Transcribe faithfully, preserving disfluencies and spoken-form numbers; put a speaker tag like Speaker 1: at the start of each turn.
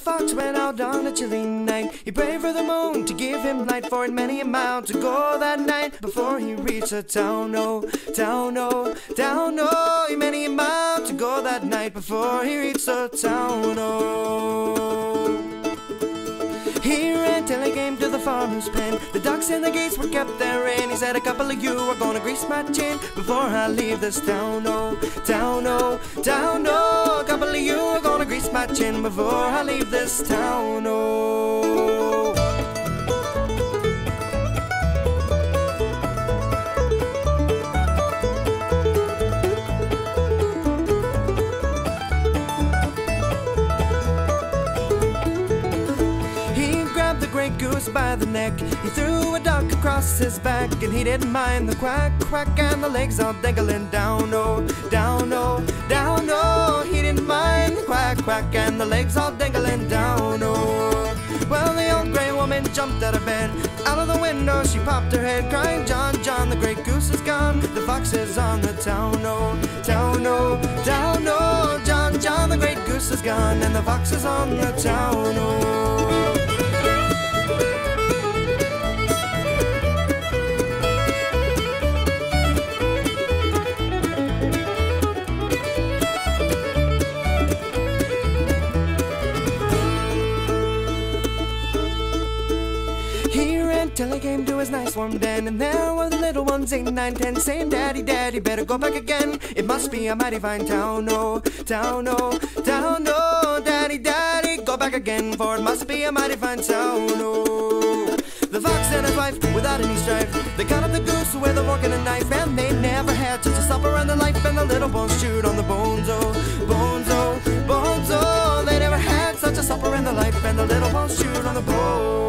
Speaker 1: fox went out on a chilly night. He prayed for the moon to give him light, for it many a mile to go that night before he reached a town, oh, town, oh, town, oh. He many a mile to go that night before he reached a town, oh. He ran till he came to the farmer's pen. The ducks and the geese were kept therein. He said, a couple of you are gonna grease my chin before I leave this town, oh, town, oh, town, oh. A couple of you are gonna grease my chin before I leave this town, oh. Great goose by the neck, he threw a duck across his back, and he didn't mind the quack, quack, and the legs all dangling down, oh, down, oh, down, oh. He didn't mind the quack, quack, and the legs all dangling down, oh. Well, the old gray woman jumped out of bed, out of the window she popped her head, crying, John, John, the great goose is gone, the fox is on the town, oh, town, oh, town, oh. John, John, the great goose is gone, and the fox is on the town, oh. Till he came to his nice warm den, and there were the little ones, eight, nine, ten, saying, Daddy, Daddy, better go back again. It must be a mighty fine town, oh, town, oh, town, oh. Daddy, Daddy, go back again, for it must be a mighty fine town, oh. The fox and his wife, without any strife, they cut up the goose with a fork and a knife, and they never had such a supper in their life, and the little bones chewed on the bones, oh, bones, oh, bones, oh. They never had such a supper in their life, and the little bones chewed on the bones.